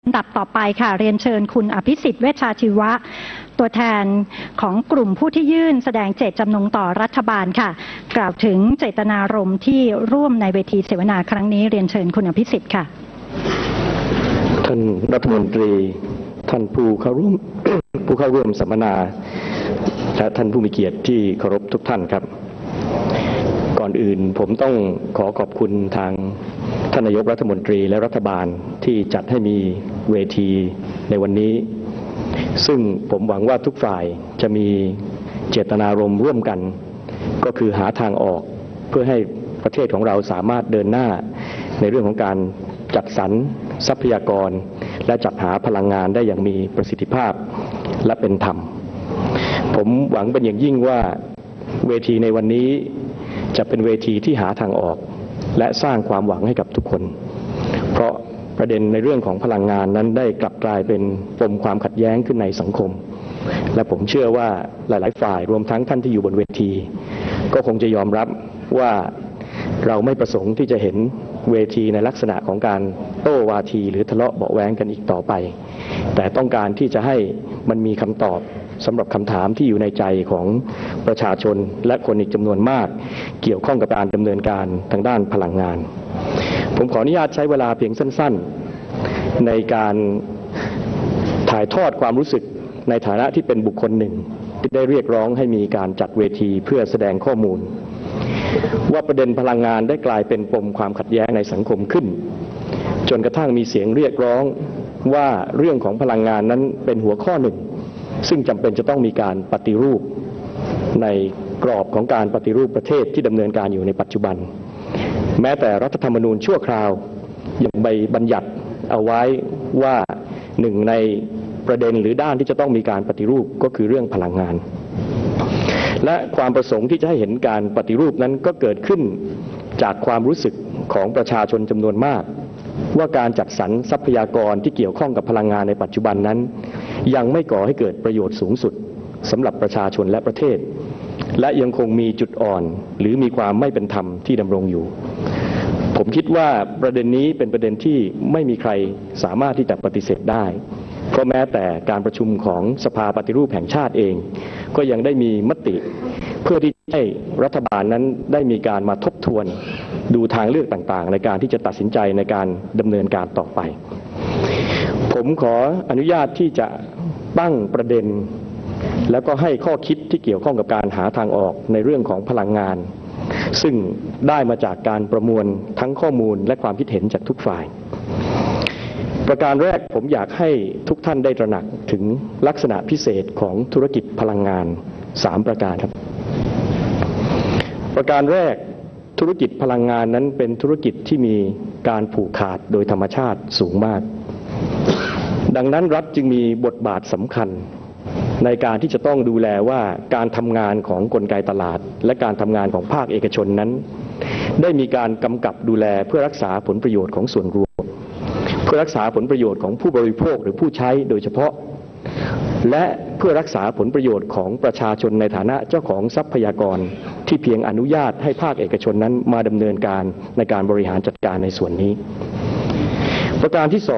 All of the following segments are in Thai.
ลำดับต่อไปค่ะเรียนเชิญคุณอภิสิทธิ์เวชชาชีวะตัวแทนของกลุ่มผู้ที่ยื่นแสดงเจตจำนงต่อรัฐบาลค่ะกล่าวถึงเจตนารมณ์ที่ร่วมในเวทีเสวนาครั้งนี้เรียนเชิญคุณอภิสิทธิ์ค่ะท่านรัฐมนตรีท่านผู้เข้าร่วมสัมมนาและท่านผู้มีเกียรติที่เคารพทุกท่านครับก่อนอื่นผมต้องขอขอบคุณทางท่านนายกรัฐมนตรีและรัฐบาลที่จัดให้มีเวทีในวันนี้ซึ่งผมหวังว่าทุกฝ่ายจะมีเจตนารมณ์ร่วมกันก็คือหาทางออกเพื่อให้ประเทศของเราสามารถเดินหน้าในเรื่องของการจัดสรรทรัพยากรและจัดหาพลังงานได้อย่างมีประสิทธิภาพและเป็นธรรมผมหวังเป็นอย่างยิ่งว่าเวทีในวันนี้จะเป็นเวทีที่หาทางออกและสร้างความหวังให้กับทุกคนเพราะประเด็นในเรื่องของพลังงานนั้นได้กลับกลายเป็นปมความขัดแย้งขึ้นในสังคมและผมเชื่อว่าหลายๆฝ่ายรวมทั้งท่านที่อยู่บนเวทีก็คงจะยอมรับว่าเราไม่ประสงค์ที่จะเห็นเวทีในลักษณะของการโต้วาทีหรือทะเลาะเบาะแว้งกันอีกต่อไปแต่ต้องการที่จะให้มันมีคำตอบสำหรับคำถามที่อยู่ในใจของประชาชนและคนอีกจำนวนมากเกี่ยวข้องกับการดำเนินการทางด้านพลังงานผมขออนุญาตใช้เวลาเพียงสั้นๆในการถ่ายทอดความรู้สึกในฐานะที่เป็นบุคคลหนึ่งที่ได้เรียกร้องให้มีการจัดเวทีเพื่อแสดงข้อมูลว่าประเด็นพลังงานได้กลายเป็นปมความขัดแย้งในสังคมขึ้นจนกระทั่งมีเสียงเรียกร้องว่าเรื่องของพลังงานนั้นเป็นหัวข้อหนึ่งซึ่งจำเป็นจะต้องมีการปฏิรูปในกรอบของการปฏิรูปประเทศที่ดำเนินการอยู่ในปัจจุบันแม้แต่รัฐธรรมนูญชั่วคราวยังไปบัญญัติเอาไว้ว่าหนึ่งในประเด็นหรือด้านที่จะต้องมีการปฏิรูปก็คือเรื่องพลังงานและความประสงค์ที่จะให้เห็นการปฏิรูปนั้นก็เกิดขึ้นจากความรู้สึกของประชาชนจำนวนมากว่าการจัดสรรทรัพยากรที่เกี่ยวข้องกับพลังงานในปัจจุบันนั้นยังไม่ก่อให้เกิดประโยชน์สูงสุดสำหรับประชาชนและประเทศและยังคงมีจุดอ่อนหรือมีความไม่เป็นธรรมที่ดำรงอยู่ผมคิดว่าประเด็นนี้เป็นประเด็นที่ไม่มีใครสามารถที่จะปฏิเสธได้เพราะแม้แต่การประชุมของสภาปฏิรูปแห่งชาติเองก็ยังได้มีมติเพื่อที่ให้รัฐบาลนั้นได้มีการมาทบทวนดูทางเลือกต่างๆในการที่จะตัดสินใจในการดำเนินการต่อไปผมขออนุญาตที่จะตั้งประเด็นแล้วก็ให้ข้อคิดที่เกี่ยวข้องกับการหาทางออกในเรื่องของพลังงานซึ่งได้มาจากการประมวลทั้งข้อมูลและความคิดเห็นจากทุกฝ่ายประการแรกผมอยากให้ทุกท่านได้ตระหนักถึงลักษณะพิเศษของธุรกิจพลังงาน3ประการครับประการแรกธุรกิจพลังงานนั้นเป็นธุรกิจที่มีการผูกขาดโดยธรรมชาติสูงมากดังนั้นรัฐจึงมีบทบาทสำคัญในการที่จะต้องดูแลว่าการทำงานของกลไกตลาดและการทำงานของภาคเอกชนนั้นได้มีการกำกับดูแลเพื่อรักษาผลประโยชน์ของส่วนรวมเพื่อรักษาผลประโยชน์ของผู้บริโภคหรือผู้ใช้โดยเฉพาะและเพื่อรักษาผลประโยชน์ของประชาชนในฐานะเจ้าของทรัพยากรที่เพียงอนุญาตให้ภาคเอกชนนั้นมาดำเนินการในการบริหารจัดการในส่วนนี้ประการที่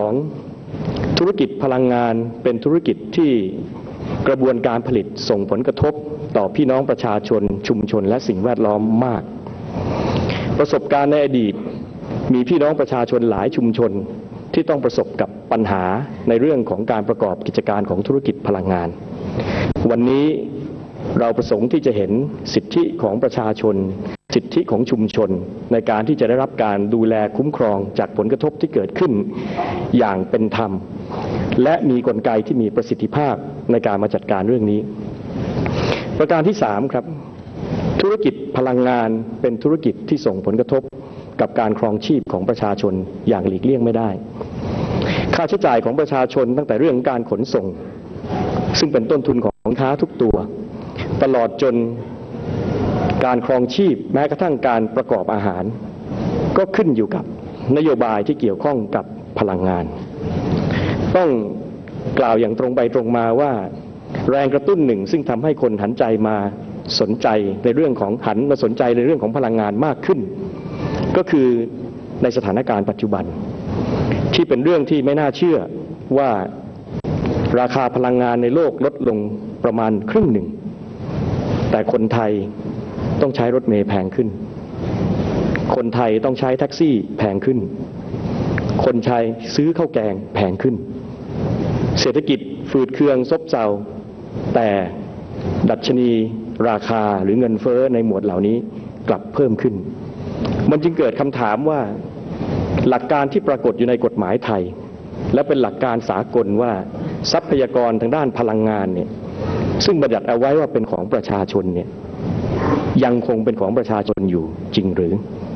2ธุรกิจพลังงานเป็นธุรกิจที่กระบวนการผลิตส่งผลกระทบต่อพี่น้องประชาชนชุมชนและสิ่งแวดล้อมมากประสบการณ์ในอดีตมีพี่น้องประชาชนหลายชุมชนที่ต้องประสบกับปัญหาในเรื่องของการประกอบกิจการของธุรกิจพลังงานวันนี้เราประสงค์ที่จะเห็นสิทธิของประชาชนสิทธิของชุมชนในการที่จะได้รับการดูแลคุ้มครองจากผลกระทบที่เกิดขึ้นอย่างเป็นธรรมและมีกลไกที่มีประสิทธิภาพในการมาจัดการเรื่องนี้ประการที่3ครับธุรกิจพลังงานเป็นธุรกิจที่ส่งผลกระทบกับการครองชีพของประชาชนอย่างหลีกเลี่ยงไม่ได้ค่าใช้จ่ายของประชาชนตั้งแต่เรื่องการขนส่งซึ่งเป็นต้นทุนของสินค้าทุกตัวตลอดจนการครองชีพแม้กระทั่งการประกอบอาหารก็ขึ้นอยู่กับนโยบายที่เกี่ยวข้องกับพลังงานต้องกล่าวอย่างตรงไปตรงมาว่าแรงกระตุ้นหนึ่งซึ่งทำให้คนหันใจมาสนใจในเรื่องของพลังงานมากขึ้นก็คือในสถานการณ์ปัจจุบันที่เป็นเรื่องที่ไม่น่าเชื่อว่าราคาพลังงานในโลกลดลงประมาณครึ่งหนึ่งแต่คนไทยต้องใช้รถเมล์แพงขึ้นคนไทยต้องใช้แท็กซี่แพงขึ้นคนไทยซื้อข้าวแกงแพงขึ้นเศรษฐกิจฝืดเคืองซบเซาแต่ดัชนีราคาหรือเงินเฟ้อในหมวดเหล่านี้กลับเพิ่มขึ้นมันจึงเกิดคำถามว่าหลักการที่ปรากฏอยู่ในกฎหมายไทยและเป็นหลักการสากลว่าทรัพยากรทางด้านพลังงานเนี่ยซึ่งบัญญัติเอาไว้ว่าเป็นของประชาชนเนี่ยยังคงเป็นของประชาชนอยู่จริงหรือ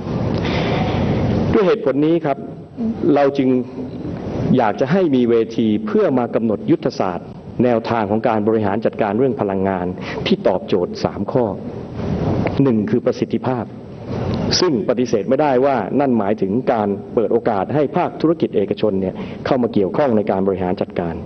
ด้วยเหตุผลนี้ครับเราจึงอยากจะให้มีเวทีเพื่อมากำหนดยุทธศาสตร์แนวทางของการบริหารจัดการเรื่องพลังงานที่ตอบโจทย์3ข้อ1คือประสิทธิภาพซึ่งปฏิเสธไม่ได้ว่านั่นหมายถึงการเปิดโอกาสให้ภาคธุรกิจเอกชนเนี่ยเข้ามาเกี่ยวข้องในการบริหารจัดการ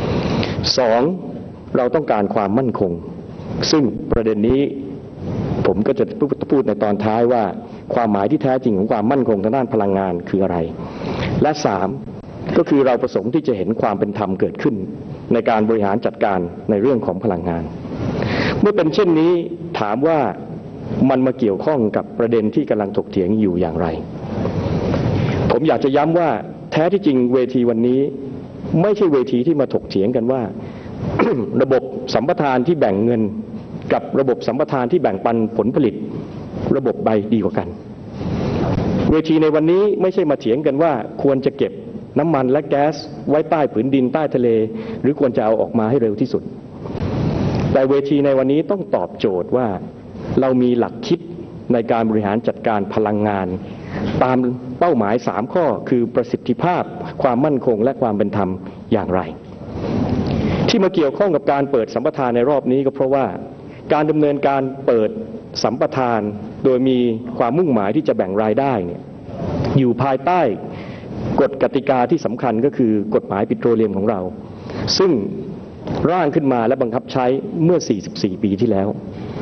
2เราต้องการความมั่นคงซึ่งประเด็นนี้ผมก็จะพูดในตอนท้ายว่าความหมายที่แท้จริงของความมั่นคงทางด้านพลังงานคืออะไรและ3ก็คือเราประสงค์ที่จะเห็นความเป็นธรรมเกิดขึ้นในการบริหารจัดการในเรื่องของพลังงานเมื่อเป็นเช่นนี้ถามว่ามันมาเกี่ยวข้องกับประเด็นที่กำลังถกเถียงอยู่อย่างไรผมอยากจะย้ำว่าแท้ที่จริงเวทีวันนี้ไม่ใช่เวทีที่มาถกเถียงกันว่า ระบบสัมปทานที่แบ่งเงินกับระบบสัมปทานที่แบ่งปันผลผลิตระบบใดดีกว่ากันเวทีในวันนี้ไม่ใช่มาเถียงกันว่าควรจะเก็บน้ำมันและแก๊สไว้ใต้ผืนดินใต้ทะเลหรือควรจะเอาออกมาให้เร็วที่สุดแต่เวทีในวันนี้ต้องตอบโจทย์ว่าเรามีหลักคิดในการบริหารจัดการพลังงานตามเป้าหมาย3ข้อคือประสิทธิภาพความมั่นคงและความเป็นธรรมอย่างไรที่มาเกี่ยวข้องกับการเปิดสัมปทานในรอบนี้ก็เพราะว่าการดำเนินการเปิดสัมปทานโดยมีความมุ่งหมายที่จะแบ่งรายได้เนี่ยอยู่ภายใต้กฎกติกาที่สำคัญก็คือกฎหมายปิโตรเลียมของเราซึ่งร่างขึ้นมาและบังคับใช้เมื่อ44ปีที่แล้ว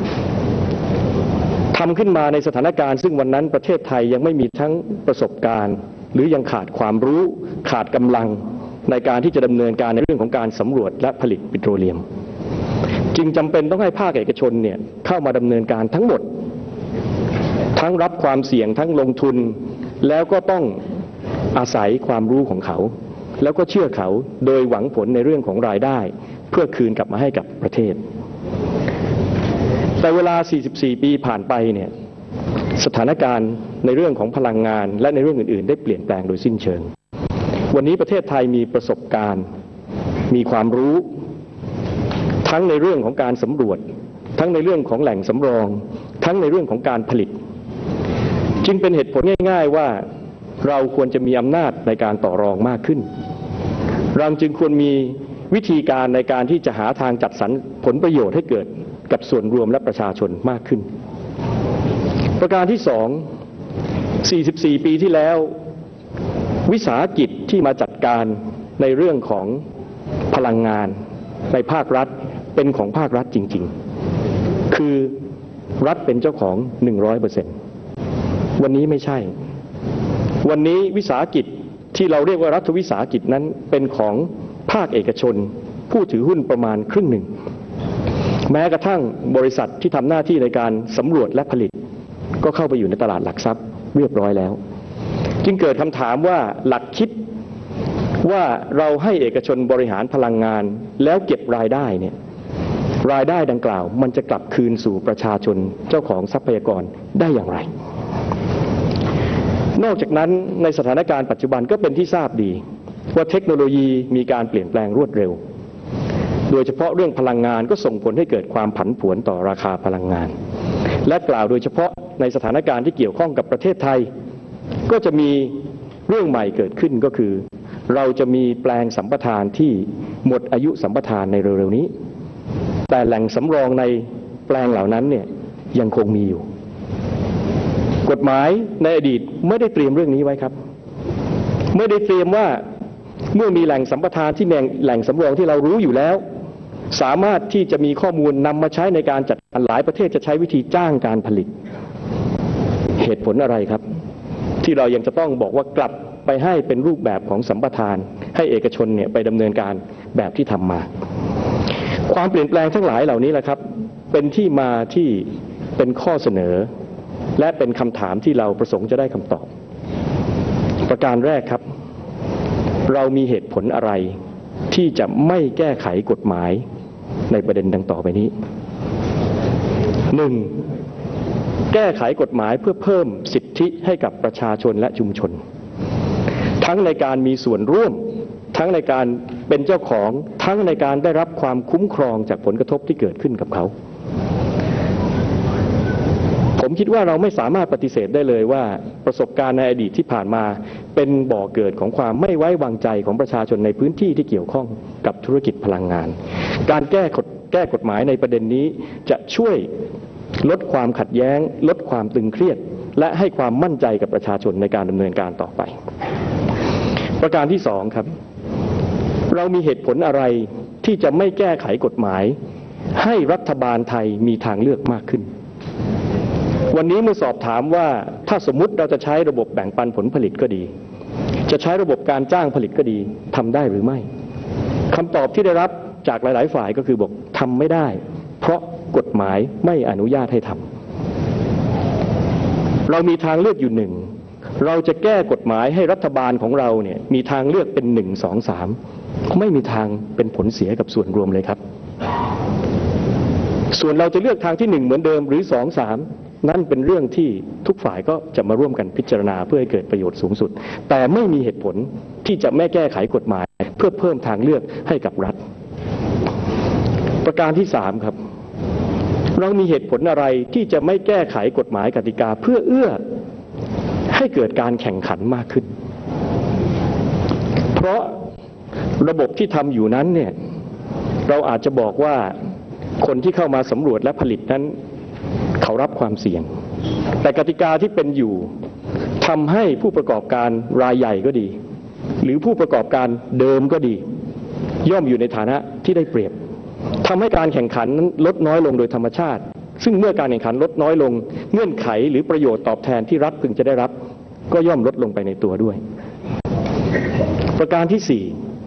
ทำขึ้นมาในสถานการณ์ซึ่งวันนั้นประเทศไทยยังไม่มีทั้งประสบการณ์หรือยังขาดความรู้ขาดกำลังในการที่จะดำเนินการในเรื่องของการสำรวจและผลิตปิโตรเลียมจึงจำเป็นต้องให้ภาคเอกชนเนี่ยเข้ามาดำเนินการทั้งหมดทั้งรับความเสี่ยงทั้งลงทุนแล้วก็ต้องอาศัยความรู้ของเขาแล้วก็เชื่อเขาโดยหวังผลในเรื่องของรายได้เพื่อคืนกลับมาให้กับประเทศแต่เวลา44ปีผ่านไปเนี่ยสถานการณ์ในเรื่องของพลังงานและในเรื่องอื่นๆได้เปลี่ยนแปลงโดยสิ้นเชิงวันนี้ประเทศไทยมีประสบการณ์มีความรู้ทั้งในเรื่องของการสำรวจทั้งในเรื่องของแหล่งสำรองทั้งในเรื่องของการผลิตจึงเป็นเหตุผลง่ายๆว่าเราควรจะมีอำนาจในการต่อรองมากขึ้นเราจึงควรมีวิธีการในการที่จะหาทางจัดสรรผลประโยชน์ให้เกิดกับส่วนรวมและประชาชนมากขึ้นประการที่2 44ปีที่แล้ววิสาหกิจที่มาจัดการในเรื่องของพลังงานในภาครัฐเป็นของภาครัฐจริงๆคือรัฐเป็นเจ้าของ 100% วันนี้ไม่ใช่วันนี้วิสาหกิจที่เราเรียกว่ารัฐวิสาหกิจนั้นเป็นของภาคเอกชนผู้ถือหุ้นประมาณครึ่งหนึ่งแม้กระทั่งบริษัทที่ทำหน้าที่ในการสำรวจและผลิตก็เข้าไปอยู่ในตลาดหลักทรัพย์เรียบร้อยแล้วจึงเกิดคำถามว่าหลักคิดว่าเราให้เอกชนบริหารพลังงานแล้วเก็บรายได้เนี่ยรายได้ดังกล่าวมันจะกลับคืนสู่ประชาชนเจ้าของทรัพยากรได้อย่างไรนอกจากนั้นในสถานการณ์ปัจจุบันก็เป็นที่ทราบดีว่าเทคโนโลยีมีการเปลี่ยนแปลงรวดเร็วโดยเฉพาะเรื่องพลังงานก็ส่งผลให้เกิดความผันผวนต่อราคาพลังงานและกล่าวโดยเฉพาะในสถานการณ์ที่เกี่ยวข้องกับประเทศไทยก็จะมีเรื่องใหม่เกิดขึ้นก็คือเราจะมีแปลงสัมปทานที่หมดอายุสัมปทานในเร็วๆนี้แต่แหล่งสำรองในแปลงเหล่านั้นเนี่ยยังคงมีอยู่กฎหมายในอดีตไม่ได้เตรียมเรื่องนี้ไว้ครับไม่ได้เตรียมว่าเมื่อมีแหล่งสัมปทานที่แหล่งสำรองที่เรารู้อยู่แล้วสามารถที่จะมีข้อมูลนำมาใช้ในการจัดการหลายประเทศจะใช้วิธีจ้างการผลิตเหตุผลอะไรครับที่เรายังจะต้องบอกว่ากลับไปให้เป็นรูปแบบของสัมปทานให้เอกชนเนี่ยไปดำเนินการแบบที่ทำมา ความเปลี่ยนแปลงทั้งหลายเหล่านี้แหละครับเป็นที่มาที่เป็นข้อเสนอและเป็นคำถามที่เราประสงค์จะได้คำตอบประการแรกครับเรามีเหตุผลอะไรที่จะไม่แก้ไขกฎหมายในประเด็นดังต่อไปนี้ 1. แก้ไขกฎหมายเพื่อเพิ่มสิทธิให้กับประชาชนและชุมชนทั้งในการมีส่วนร่วมทั้งในการเป็นเจ้าของทั้งในการได้รับความคุ้มครองจากผลกระทบที่เกิดขึ้นกับเขาผมคิดว่าเราไม่สามารถปฏิเสธได้เลยว่าประสบการณ์ในอดีตที่ผ่านมาเป็นบ่อเกิดของความไม่ไว้วางใจของประชาชนในพื้นที่ที่เกี่ยวข้องกับธุรกิจพลังงานการแก้กฎหมายในประเด็นนี้จะช่วยลดความขัดแย้งลดความตึงเครียดและให้ความมั่นใจกับประชาชนในการดำเนินการต่อไปประการที่2ครับเรามีเหตุผลอะไรที่จะไม่แก้ไขกฎหมายให้รัฐบาลไทยมีทางเลือกมากขึ้นวันนี้เมื่อสอบถามว่าถ้าสมมุติเราจะใช้ระบบแบ่งปันผลผลิตก็ดีจะใช้ระบบการจ้างผลิตก็ดีทำได้หรือไม่คำตอบที่ได้รับจากหลายๆฝ่ายก็คือบอกทำไม่ได้เพราะกฎหมายไม่อนุญาตให้ทำเรามีทางเลือกอยู่หนึ่งเราจะแก้กฎหมายให้รัฐบาลของเราเนี่ยมีทางเลือกเป็น1 2 3ไม่มีทางเป็นผลเสียกับส่วนรวมเลยครับส่วนเราจะเลือกทางที่1เหมือนเดิมหรือ2 3นั่นเป็นเรื่องที่ทุกฝ่ายก็จะมาร่วมกันพิจารณาเพื่อให้เกิดประโยชน์สูงสุดแต่ไม่มีเหตุผลที่จะไม่แก้ไขกฎหมายเพื่อเพิ่มทางเลือกให้กับรัฐประการที่3ครับเรามีเหตุผลอะไรที่จะไม่แก้ไขกฎหมายกติกาเพื่อเอื้อให้เกิดการแข่งขันมากขึ้นเพราะระบบที่ทำอยู่นั้นเนี่ยเราอาจจะบอกว่าคนที่เข้ามาสำรวจและผลิตนั้นเขารับความเสี่ยงแต่กติกาที่เป็นอยู่ทำให้ผู้ประกอบการรายใหญ่ก็ดีหรือผู้ประกอบการเดิมก็ดีย่อมอยู่ในฐานะที่ได้เปรียบทำให้การแข่งขันนั้นลดน้อยลงโดยธรรมชาติซึ่งเมื่อการแข่งขันลดน้อยลงเงื่อนไขหรือประโยชน์ตอบแทนที่รัฐพึงจะได้รับก็ย่อมลดลงไปในตัวด้วยประการที่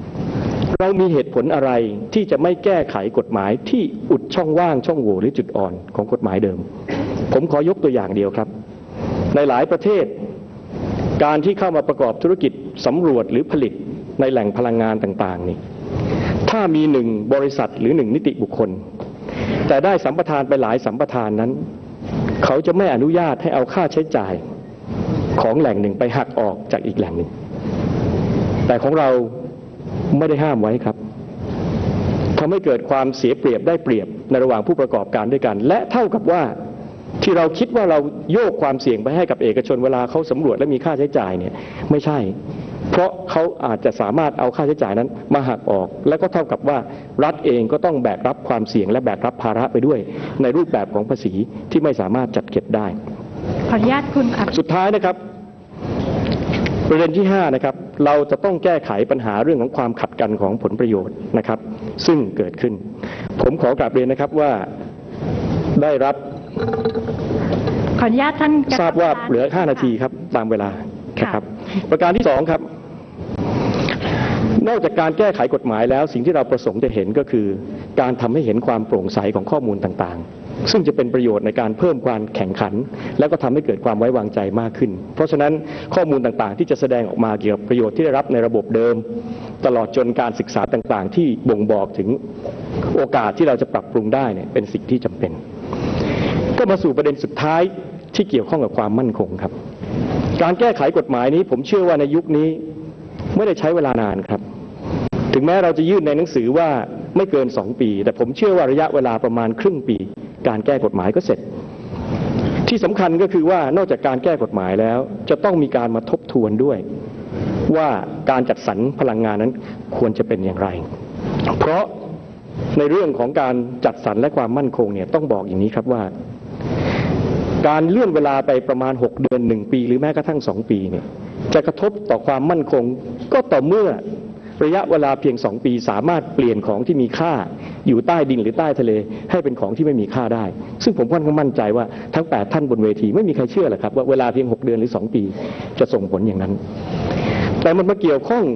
4เรามีเหตุผลอะไรที่จะไม่แก้ไขกฎหมายที่อุดช่องว่างช่องโหว่หรือจุดอ่อนของกฎหมายเดิมผมขอยกตัวอย่างเดียวครับในหลายประเทศการที่เข้ามาประกอบธุรกิจสำรวจหรือผลิตในแหล่งพลังงานต่างๆนี่ถ้ามี1บริษัทหรือ1นิติบุคคลแต่ได้สัมปทานไปหลายสัมปทานนั้นเขาจะไม่อนุญาตให้เอาค่าใช้จ่ายของแหล่งหนึ่งไปหักออกจากอีกแหล่งหนึ่งแต่ของเราไม่ได้ห้ามไว้ครับทำให้เกิดความเสียเปรียบได้เปรียบในระหว่างผู้ประกอบการด้วยกันและเท่ากับว่าที่เราคิดว่าเราโยกความเสี่ยงไปให้กับเอกชนเวลาเขาสำรวจและมีค่าใช้จ่ายเนี่ยไม่ใช่เพราะเขาอาจจะสามารถเอาค่าใช้จ่ายนั้นมาหักออกและก็เท่ากับว่ารัฐเองก็ต้องแบกรับความเสี่ยงและแบกรับภาระไปด้วยในรูปแบบของภาษีที่ไม่สามารถจัดเก็บได้ขออนุญาตคุณสุดท้ายนะครับประเด็นที่5นะครับเราจะต้องแก้ไขปัญหาเรื่องของความขัดกันของผลประโยชน์นะครับซึ่งเกิดขึ้นผมขอกราบเรียนนะครับว่าได้รับขออนุญาตท่านทราบว่าเหลือ5 นาทีครับตามเวลาครับประการที่2ครับนอกจากการแก้ไขกฎหมายแล้วสิ่งที่เราประสงค์จะเห็นก็คือการทำให้เห็นความโปร่งใสของข้อมูลต่างๆซึ่งจะเป็นประโยชน์ในการเพิ่มความแข่งขันและก็ทำให้เกิดความไว้วางใจมากขึ้นเพราะฉะนั้นข้อมูลต่างๆที่จะแสดงออกมาเกี่ยวกับประโยชน์ที่ได้รับในระบบเดิมตลอดจนการศึกษาต่างๆที่บ่งบอกถึงโอกาสที่เราจะปรับปรุงได้เนี่ยเป็นสิ่งที่จำเป็นก็มาสู่ประเด็นสุดท้ายที่เกี่ยวข้องกับความมั่นคงครับการแก้ไขกฎหมายนี้ผมเชื่อว่าในยุคนี้ไม่ได้ใช้เวลานานครับถึงแม้เราจะยื่นในหนังสือว่าไม่เกิน2 ปีแต่ผมเชื่อว่าระยะเวลาประมาณครึ่งปีการแก้กฎหมายก็เสร็จที่สำคัญก็คือว่านอกจากการแก้กฎหมายแล้วจะต้องมีการมาทบทวนด้วยว่าการจัดสรรพลังงานนั้นควรจะเป็นอย่างไรเพราะในเรื่องของการจัดสรรและความมั่นคงเนี่ยต้องบอกอย่างนี้ครับว่าการเลื่อนเวลาไปประมาณ6 เดือน1 ปีหรือแม้กระทั่ง2 ปีเนี่ยจะกระทบต่อความมั่นคงก็ต่อเมื่อระยะเวลาเพียง2 ปีสามารถเปลี่ยนของที่มีค่าอยู่ใต้ดินหรือใต้ทะเลให้เป็นของที่ไม่มีค่าได้ซึ่งผมค่อนข้างมั่นใจว่าทั้ง8 ท่านบนเวทีไม่มีใครเชื่อหรอกครับว่าเวลาเพียง6 เดือนหรือ2 ปีจะส่งผลอย่างนั้นแต่มันมาเกี่ยวข้อง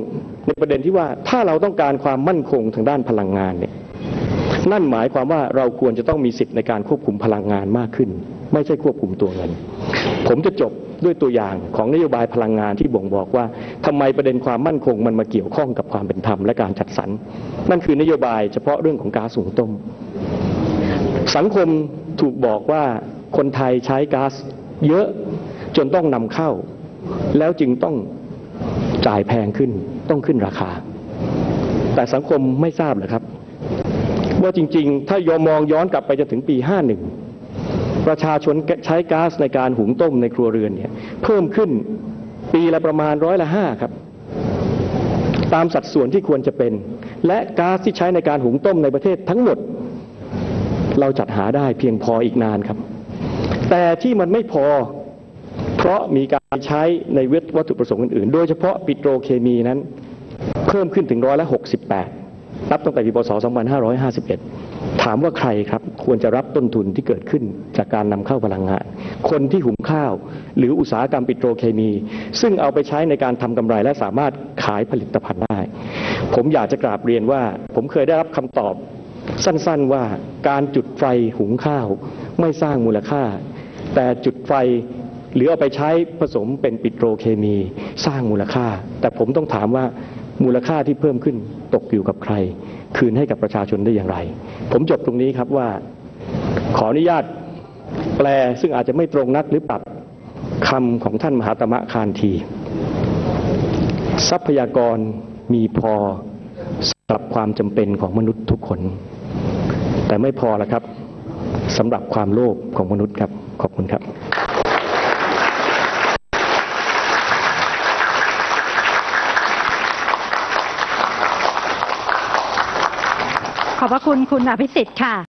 ในประเด็นที่ว่าถ้าเราต้องการความมั่นคงทางด้านพลังงานเนี่ยนั่นหมายความว่าเราควรจะต้องมีสิทธิ์ในการควบคุมพลังงานมากขึ้นไม่ใช่ควบคุมตัวเงินผมจะจบด้วยตัวอย่างของนโยบายพลังงานที่บ่งบอกว่าทำไมประเด็นความมั่นคงมันมาเกี่ยวข้องกับความเป็นธรรมและการจัดสรรนั่นคือนโยบายเฉพาะเรื่องของก๊าซหุงต้มสังคมถูกบอกว่าคนไทยใช้ก๊าซเยอะจนต้องนำเข้าแล้วจึงต้องจ่ายแพงขึ้นต้องขึ้นราคาแต่สังคมไม่ทราบเหรอครับว่าจริงๆถ้ามองย้อนกลับไปจนถึงปี 51ประชาชนใช้ก๊าซในการหุงต้มในครัวเรือนเนี่ยเพิ่มขึ้นปีละประมาณ5%ครับตามสัดส่วนที่ควรจะเป็นและก๊าซที่ใช้ในการหุงต้มในประเทศทั้งหมดเราจัดหาได้เพียงพออีกนานครับแต่ที่มันไม่พอเพราะมีการใช้ในวัตถุประสงค์อื่นๆโดยเฉพาะปิโตรเคมีนั้นเพิ่มขึ้นถึง68%นับตั้งแต่ปีพ.ศ. 2551ถามว่าใครครับควรจะรับต้นทุนที่เกิดขึ้นจากการนำเข้าพลังงานคนที่หุงข้าวหรืออุตสาหกรรมปิโตรเคมีซึ่งเอาไปใช้ในการทำกำไรและสามารถขายผลิตภัณฑ์ได้ผมอยากจะกราบเรียนว่าผมเคยได้รับคำตอบสั้นๆว่าการจุดไฟหุงข้าวไม่สร้างมูลค่าแต่จุดไฟหรือเอาไปใช้ผสมเป็นปิโตรเคมีสร้างมูลค่าแต่ผมต้องถามว่ามูลค่าที่เพิ่มขึ้นตกอยู่กับใครคืนให้กับประชาชนได้อย่างไรผมจบตรงนี้ครับว่าขออนุญาตแปลซึ่งอาจจะไม่ตรงนักหรือปรับคำของท่านมหาตมะคานธีทรัพยากรมีพอสำหรับความจำเป็นของมนุษย์ทุกคนแต่ไม่พอละครับสำหรับความโลภของมนุษย์ครับขอบคุณครับขอบพระคุณคุณอภิสิทธิ์ค่ะ